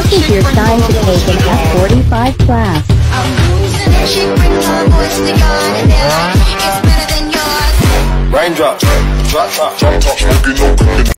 This is your sign to take an F45 class. Raindrop, drop top, smoking, no cooking.